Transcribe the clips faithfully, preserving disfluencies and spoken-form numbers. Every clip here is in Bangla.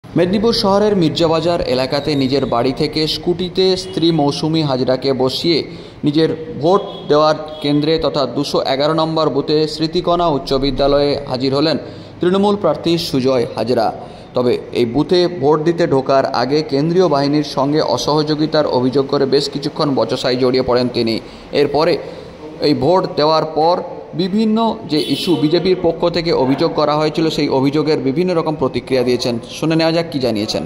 মেদিনীপুর শহরের মির্জাবাজার এলাকাতে নিজের বাড়ি থেকে স্কুটিতে স্ত্রী মৌসুমী হাজরাকে বসিয়ে নিজের ভোট দেওয়ার কেন্দ্রে তথা দুশো এগারো নম্বর বুথে স্মৃতিকণা উচ্চ বিদ্যালয়ে হাজির হলেন তৃণমূল প্রার্থী সুজয় হাজরা। তবে এই বুথে ভোট দিতে ঢোকার আগে কেন্দ্রীয় বাহিনীর সঙ্গে অসহযোগিতার অভিযোগ করে বেশ কিছুক্ষণ বচসায় জড়িয়ে পড়েন তিনি। এরপরে এই ভোট দেওয়ার পর বিভিন্ন যে ইস্যু বিজেপির পক্ষ থেকে অভিযোগ করা হয়েছিল সেই অভিযোগের বিভিন্ন রকম প্রতিক্রিয়া দিয়েছেন। শুনে নেওয়া যাক কি জানিয়েছেন।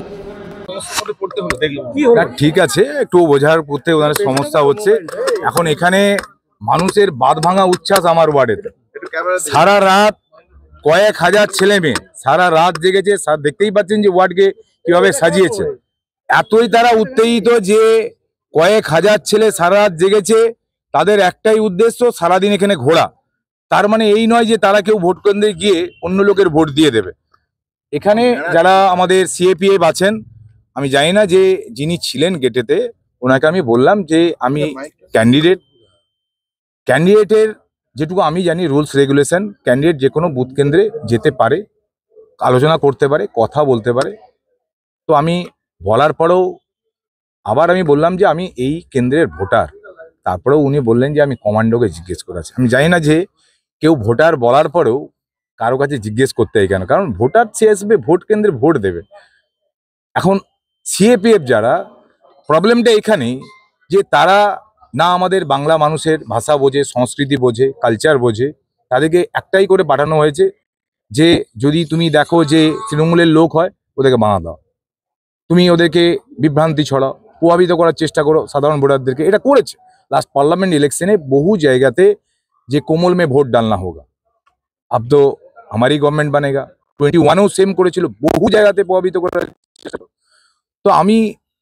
ঠিক আছে, একটু বোঝার করতে ওনার সমস্যা হচ্ছে। এখন এখানে মানুষের বাঁধ ভাঙা উচ্ছ্বাস আমার ওয়ার্ডেতে। সারা রাত কয়েক হাজার ছেলে মেয়ে সারা রাত জেগেছে। দেখতেই পাচ্ছেন যে ওয়ার্ডকে কিভাবে সাজিয়েছে। এতই তারা উত্তেজিত যে কয়েক হাজার ছেলে সারা রাত জেগেছে। তাদের একটাই উদ্দেশ্য সারাদিন এখানে ঘোরা। তার মানে এই নয় যে তারা কেউ ভোট কেন্দ্রে গিয়ে অন্য লোকের ভোট দিয়ে দেবে। এখানে যারা আমাদের সিএপিএফ আছেন, আমি জানি না যে যিনি ছিলেন গেটেতে, ওনাকে আমি বললাম যে আমি ক্যান্ডিডেট ক্যান্ডিডেটের যেটুকু আমি জানি রুলস রেগুলেশন, ক্যান্ডিডেট যে কোনো বুথ কেন্দ্রে যেতে পারে, আলোচনা করতে পারে, কথা বলতে পারে। তো আমি বলার পরেও আবার আমি বললাম যে আমি এই কেন্দ্রের ভোটার। তারপরেও উনি বললেন যে আমি কমান্ডোকে জিজ্ঞেস করেছি। আমি জানি না যে কেউ ভোটার বলার পরেও কারো কাছে জিজ্ঞেস করতে হয় কেন, কারণ ভোটার সে আসবে ভোট কেন্দ্রে ভোট দেবে। এখন সিএপিএফ যারা, প্রবলেমটা এখানেই যে তারা না আমাদের বাংলা মানুষের ভাষা বোঝে, সংস্কৃতি বোঝে, কালচার বোঝে। তাদেরকে একটাই করে পাঠানো হয়েছে যে যদি তুমি দেখো যে তৃণমূলের লোক হয় ওদেরকে বাঁধা দাও, তুমি ওদেরকে বিভ্রান্তি ছড়াও, প্রভাবিত করার চেষ্টা করো সাধারণ ভোটারদেরকে। এটা করেছে লাস্ট পার্লামেন্ট ইলেকশনে বহু জায়গাতে, যে কোমল মে ভোট ডালনা হোগা, আব তো আমারই গভর্নমেন্ট বানেগা, টোয়েন্টি ওয়ানেও সেম করেছিল, বহু জায়গাতে প্রভাবিত করার চেষ্টা করো। তো আমি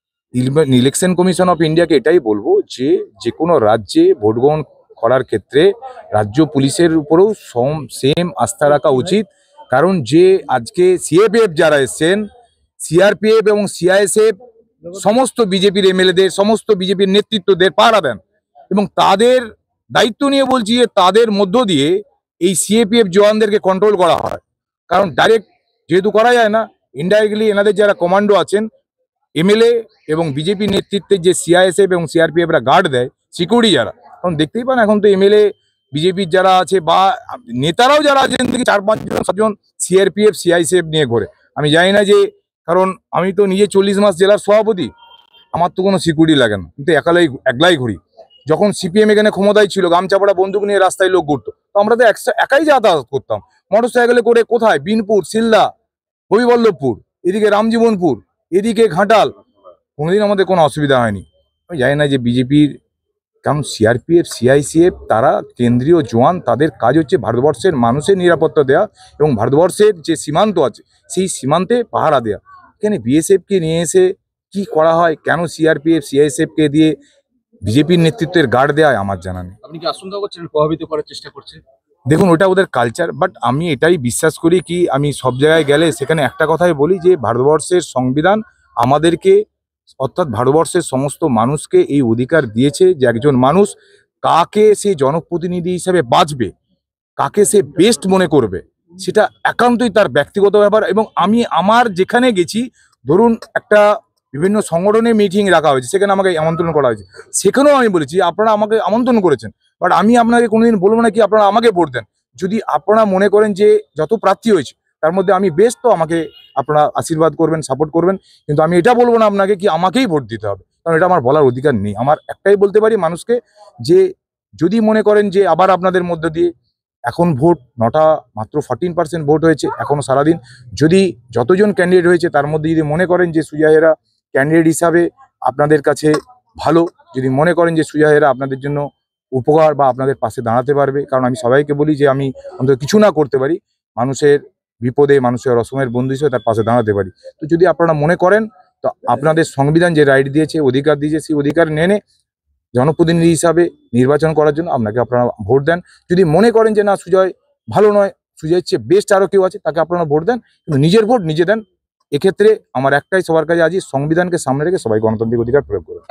ইলেকশন কমিশন অফ ইন্ডিয়াকে এটাই বলবো যে যে কোনো রাজ্যে ভোট গ্রহণ করার ক্ষেত্রে রাজ্য পুলিশের উপরেও সেম আস্থা রাখা উচিত। কারণ যে আজকে সিএপিএফ যারা এসছেন, সিআরপিএফ এবং সিআইএসএফ সমস্ত বিজেপির এমএলএদের, সমস্ত বিজেপির নেতৃত্বদের পাহারা দেন এবং তাদের দায়িত্ব নিয়ে বলছি যে তাদের মধ্য দিয়ে এই সিএপিএফ জওয়ানদেরকে কন্ট্রোল করা হয়। কারণ ডাইরেক্ট যেহেতু করা যায় না, ইনডাইরেক্টলি এনাদের যারা কমান্ডো আছেন, এমএলএ এবং বিজেপি নেতৃত্বের যে সিআইএসএফ এবং সিআরপিএফরা গার্ড দেয়, সিকিউরিটি যারা, কারণ দেখতেই পান এখন তো এমএলএ বিজেপির যারা আছে বা নেতারাও যারা আছেন থেকে চার পাঁচজন সাতজন সিআরপিএফ সিআইএসএফ নিয়ে ঘোরে। আমি জানি না যে, কারণ আমি তো নিজে চল্লিশ মাস জেলার সভাপতি, আমার তো কোনো সিকিউরিটি লাগে না, কিন্তু একালাই একলাই ঘুরি। যখন সিপিএম এখানে ক্ষমতায় ছিল, গামচাপড়া বন্দুক নিয়ে রাস্তায় লোক ঘুরতো, তো আমরা তো একাই যাতায়াত করতাম মোটর সাইকেলে করে। কোথায়? বিনপুর, সিলদা, হবিবল্লভপুর, এদিকে রামজীবনপুর, এদিকে ঘাটাল, কোনোদিন আমাদের কোনো অসুবিধা হয়নি। আমি জানি না যে বিজেপির, কারণ সিআরপিএফ সিআইসিএফ তারা কেন্দ্রীয় জওয়ান, তাদের কাজ হচ্ছে ভারতবর্ষের মানুষের নিরাপত্তা দেওয়া এবং ভারতবর্ষের যে সীমান্ত আছে সেই সীমান্তে পাহারা দেওয়া। এখানে বিএসএফকে নিয়ে এসে কি করা হয়, কেন সিআরপিএফ সিআইএসএফকে দিয়ে বিজেপির নেতৃত্বের গার্ড দেওয়া হয় আমার জানা নেই। আপনি কি আশঙ্কা করছেন প্রভাবিত করার চেষ্টা করছে? দেখুন, ওটা ওদের কালচার, বাট আমি এটাই বিশ্বাস করি কি, আমি সব জায়গায় গেলে সেখানে একটা কথাই বলি যে ভারতবর্ষের সংবিধান আমাদেরকে, অর্থাৎ ভারতবর্ষের সমস্ত মানুষকে এই অধিকার দিয়েছে যে একজন মানুষ কাকে সে জনপ্রতিনিধি হিসেবে বাঁচবে, কাকে সে বেস্ট মনে করবে, সেটা একান্তই তার ব্যক্তিগত ব্যাপার। এবং আমি আমার যেখানে গেছি, ধরুন একটা বিভিন্ন সংগঠনে মিটিং রাখা হয়েছে, সেখানে আমাকে আমন্ত্রণ করা হয়েছে, সেখানেও আমি বলেছি আপনারা আমাকে আমন্ত্রণ করেছেন, বাট আমি আপনাকে কোনোদিন বলবো না কি আপনারা আমাকে ভোট দেন। যদি আপনারা মনে করেন যে যত প্রার্থী হয়েছে তার মধ্যে আমি বেস্ট, তো আমাকে আপনারা আশীর্বাদ করবেন, সাপোর্ট করবেন, কিন্তু আমি এটা বলবো না আপনাকে কি আমাকেই ভোট দিতে হবে, কারণ এটা আমার বলার অধিকার নেই। আমার একটাই বলতে পারি মানুষকে যে যদি মনে করেন যে আবার আপনাদের মধ্যে দিয়ে, এখন ভোট নটা মাত্র ফোরটিন পার্সেন্ট ভোট হয়েছে এখনো সারাদিন, যদি যতজন ক্যান্ডিডেট হয়েছে তার মধ্যে যদি মনে করেন যে সুজয়েরা ক্যান্ডিডেট হিসাবে আপনাদের কাছে ভালো, যদি মনে করেন যে সুজয়েরা আপনাদের জন্য উপকার বা আপনাদের পাশে দাঁড়াতে পারবে, কারণ আমি সবাইকে বলি যে আমি অন্তত কিছু না করতে পারি, মানুষের বিপদে, মানুষের রসমের বন্ধু হিসেবে তার পাশে দাঁড়াতে পারি। তো যদি আপনারা মনে করেন, তো আপনাদের সংবিধান যে রাইট দিয়েছে, অধিকার দিয়েছে, সেই অধিকার নেনে জনপ্রতিনিধি হিসাবে নির্বাচন করার জন্য আপনাকে আপনারা ভোট দেন। যদি মনে করেন যে না সুজয় ভালো নয়, সুজয়ের চেয়ে বেস্ট আরও কেউ আছে, তাকে আপনারা ভোট দেন, কিন্তু নিজের ভোট নিজে দেন। এক্ষেত্রে আমার একটাই সবার কাছে আজ সংবিধানকে সামনে রেখে সবাই গণতান্ত্রিক অধিকার প্রয়োগ করবে।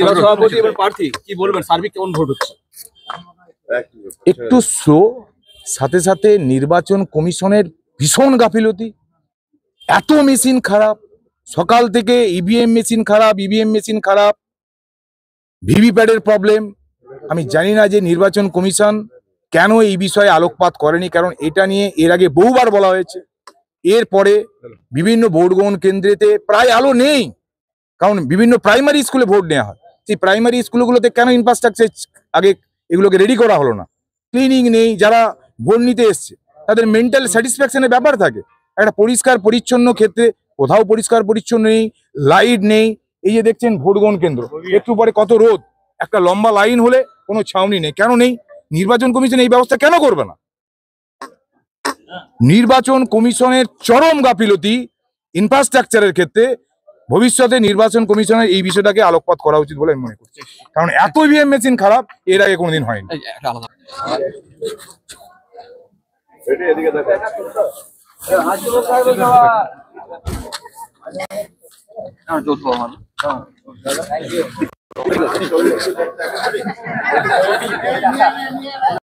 একটু স্লো, সাথে সাথে নির্বাচন কমিশনের ভীষণ গাফিলতি, এত মেশিন খারাপ, সকাল থেকে ইভিএম মেশিন খারাপ, ইভিএম মেশিন খারাপ, ভিভিপ্যাটের প্রবলেম। আমি জানি না যে নির্বাচন কমিশন কেন এই বিষয়ে আলোকপাত করেনি, কারণ এটা নিয়ে এর আগে বহুবার বলা হয়েছে। এরপরে বিভিন্ন ভোট গ্রহণ কেন্দ্রেতে প্রায় আলো নেই, কারণ বিভিন্ন প্রাইমারি স্কুলে ভোট নেওয়া হয়। সেই প্রাইমারি স্কুলগুলোতে কেন ইনফ্রাস্ট্রাকচার আগে এগুলোকে রেডি করা হলো না? ক্লিনিং নেই, যারা ভোট নিতে এসছে তাদের মেন্টাল স্যাটিসফ্যাকশনের ব্যাপার থাকে। একটা পরিষ্কার পরিচ্ছন্ন ক্ষেত্রে কোথাও পরিষ্কার পরিচ্ছন্ন নেই, লাইট নেই। এই যে দেখছেন ভোট গ্রহণ কেন্দ্র, একটু পরে কত রোদ, একটা লম্বা লাইন হলে কোনো ছাউনি নেই। কেন নেই? নির্বাচন কমিশন এই ব্যবস্থা কেন করবে না? নির্বাচন কমিশনের চরম গাফিলতি ইনফ্রাস্ট্রাকচারের ক্ষেত্রে। ভবিষ্যতে নির্বাচন কমিশনের এই বিষয়টাকে আলোকপাত করা উচিত বলে আমি মনে করছি, কারণ এত ইভিএম মেশিন খারাপ এর আগে কোনোদিন হয়নি। এই যে একটা আলাদা আর যৌথ ভবন।